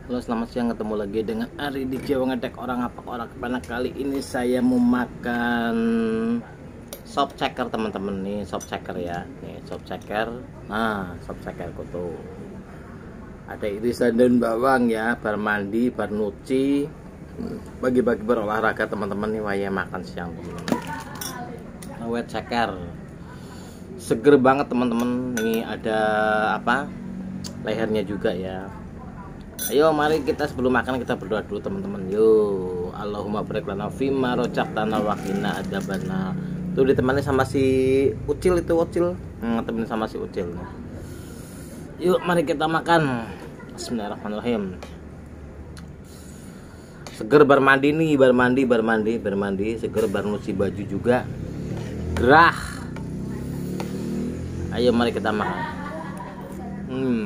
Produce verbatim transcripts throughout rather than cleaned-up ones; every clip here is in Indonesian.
Halo, selamat siang, ketemu lagi dengan Ari di Jawa Ngedek Orang Apa Orang Kepana. Kali ini saya mau makan sop ceker teman-teman. Nih sop ceker ya, nih sop ceker. Nah sop ceker tuh ada irisan daun bawang ya, bar mandi, bar nuci, bagi-bagi berolahraga teman-teman. Nih waya makan siang teman-teman. Awet ceker seger banget teman-teman. Ini ada apa, lehernya juga ya. Ayo mari kita sebelum makan kita berdoa dulu teman-teman. Yo, Allahumma barik lana fima rojaktana wa qina adzabannar. Tuh ditemani sama si Ucil itu Ucil. Hmm, temenin sama si Ucil. Yuk mari kita makan. Bismillahirrahmanirrahim. Seger bar mandi nih, bar mandi, bar mandi, bar mandi, seger bar nyuci baju juga. Gerah. Ayo mari kita makan. Hmm.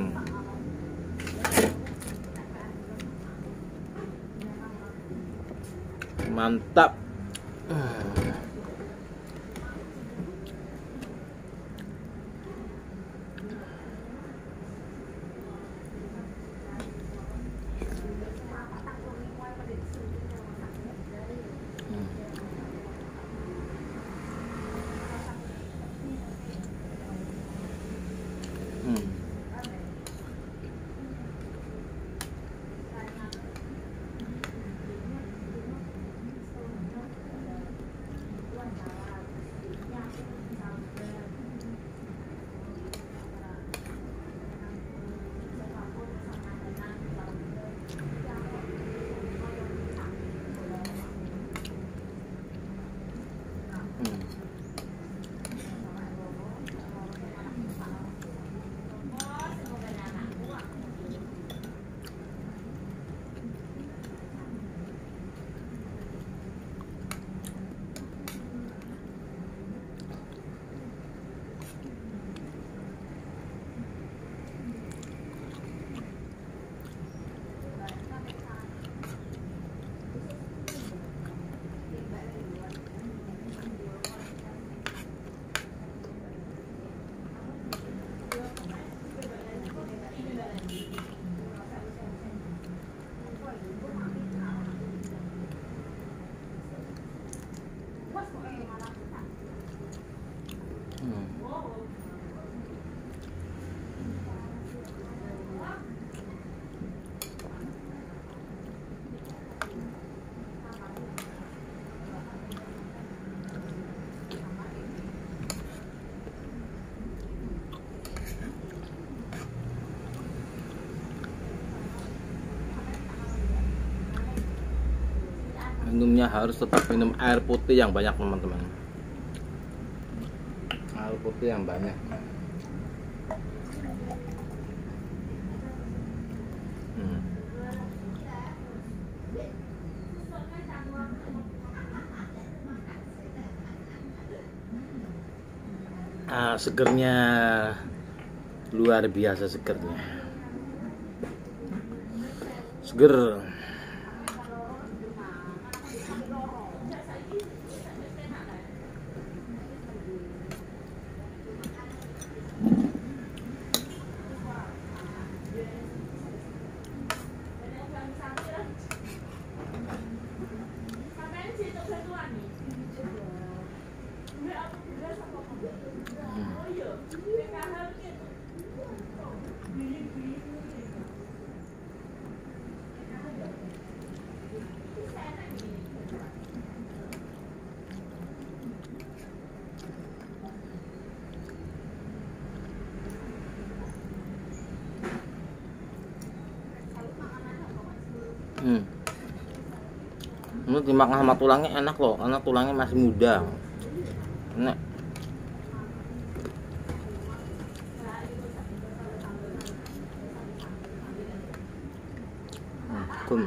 Mantap. Hmm. Hmm. Minumnya harus tetap minum air putih yang banyak teman-teman. Air putih yang banyak. Hmm. Ah, segernya luar biasa, segernya. Seger. Hmm. Ini dimakan sama tulangnya enak loh, karena tulangnya masih muda. Enak. Hmm.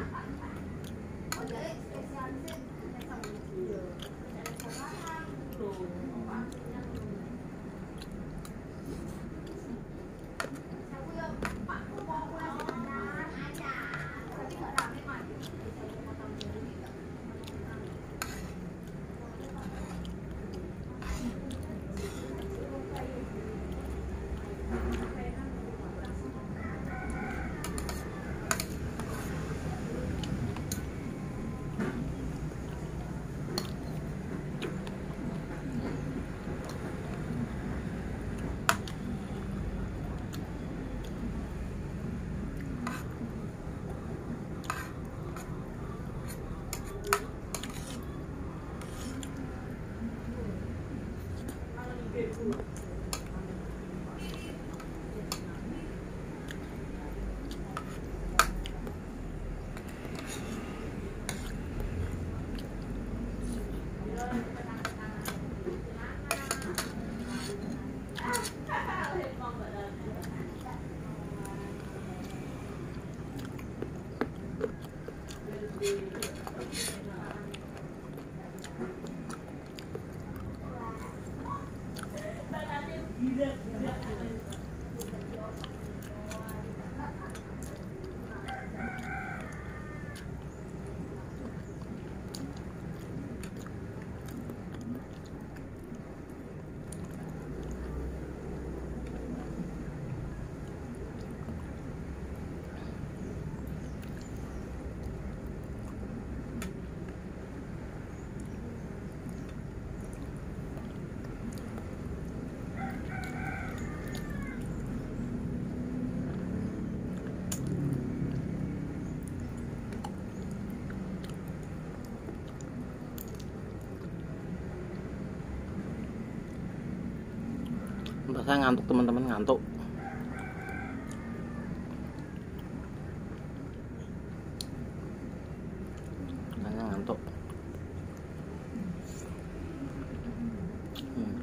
Saya ngantuk teman-teman, ngantuk. Saya ngantuk. Hmm.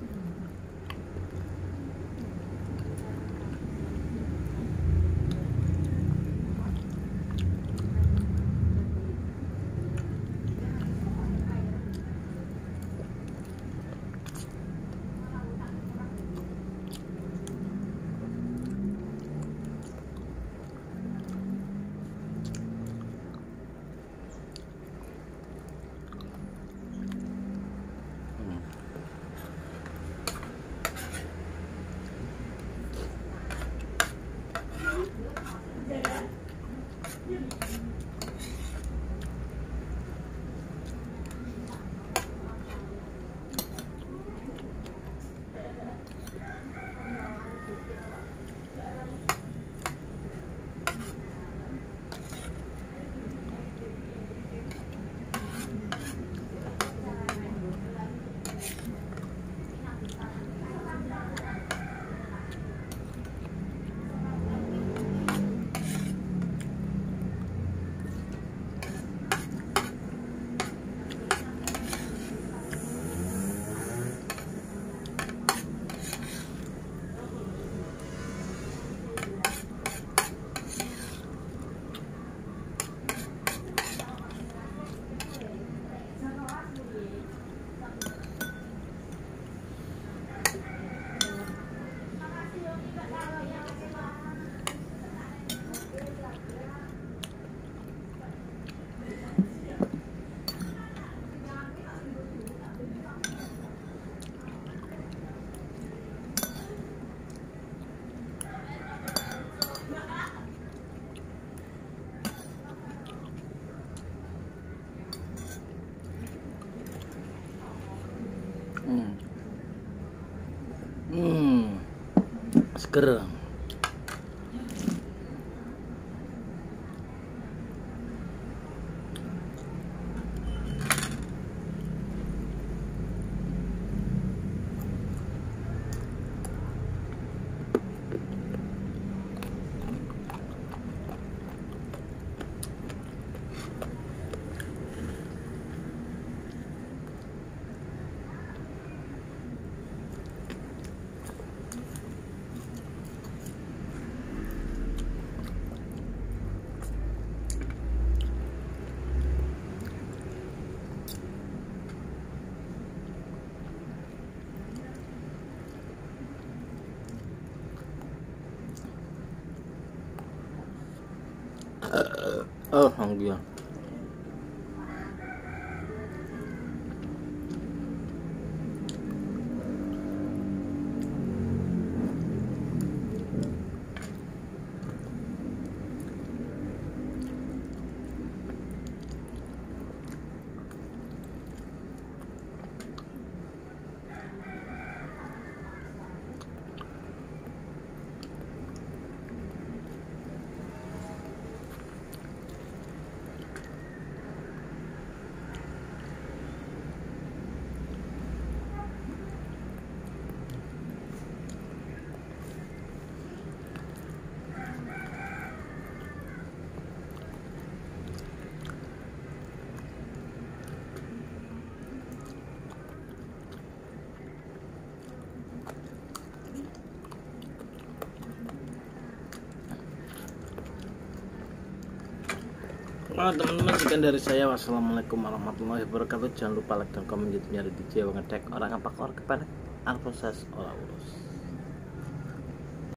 Hmm. Hmm. Seger. Oh, alhamdulillah. Oh teman-teman, sekian dari saya. Wassalamualaikum warahmatullahi wabarakatuh. Jangan lupa like dan komen YouTube-nya Ridhi J Wangetek. Orang apa orang kepada proses orang urus.